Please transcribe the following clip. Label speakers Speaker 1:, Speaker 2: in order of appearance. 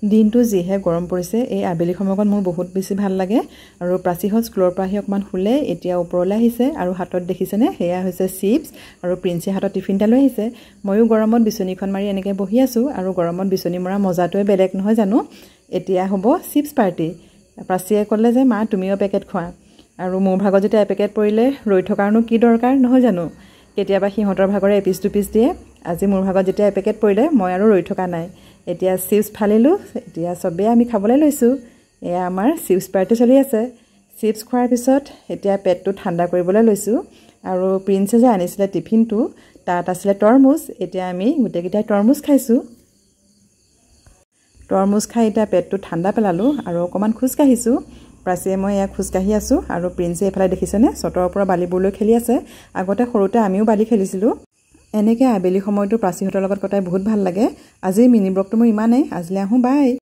Speaker 1: দিনটো যিহে গৰম পৰিছে এই আবেলি সময়ত মোৰ বহুত বেছি ভাল লাগে আৰু প্ৰাচীহত স্কুলৰ পৰা আহি অকমান শুলে এতিয়া ওপৰলৈ আহিছে আৰু হাতত দেখিছেনে সেয়া হৈছে চিপছ আৰু প্ৰিন্সে হাতত টিফিনটা লৈ আহিছে ময়ো গৰমত বিচনীখন মাৰি এনেকৈ বহি আছো আৰু গৰমত বিচনী মৰা মজাটোৱে বেলেগ নহয় জানো এতিয়া হ'ব চিপছ পাৰ্টি প্ৰাচীয়ে ক'লে যে মা তুমিও পেকেট খোৱা আৰু মোৰ ভাগত যেতিয়া পেকেট পৰিলে ৰৈ থকাৰনো কি দৰকাৰ নহয় জানো কেতিয়াবা সিহঁতৰ ভাগৰে এপিস দুপিস দিয়ে আজি মোৰ ভাগত যেতিয়া পেকেট পৰিলে মই আৰু ৰৈ থকা নাই এতিয়া চিপছ ফালিলো এতিয়া সবে আমি খাবলৈ লৈছো এয়া আমাৰ চিপছ পাৰ্টি চলি আছে চিপছ খোৱাৰ পিছত এতিয়া পেটটো ঠাণ্ডা কৰিবলৈ লৈছো আৰু প্ৰিন্সে যে আনিছিলে টিফিনটো তাত আছিল তৰমুজ এতিয়া আমি গুটেকিটাই তৰমুজ খাইছো তৰমুজ খাই এটা পেটটো ঠাণ্ডা পেলালো আৰু অকমান খুজ কাহিছো প্ৰাচীয়ে মই ইয়া খুজ কাহি আছো আৰু প্ৰিন্সে এফালে দেখিছেনে চটৰ পৰা বালিবোৰলৈ খেলি আছে আগতে সৰুতে আমিও বালি খেলিছিলো এনেকৈ আবেলি সময়টো প্ৰাচীহঁতৰ লগত কটাই বহুত ভাল লাগে আজি মিনি ব্লগটো মোৰ ইমানেই আজিলৈ আহোঁ বাই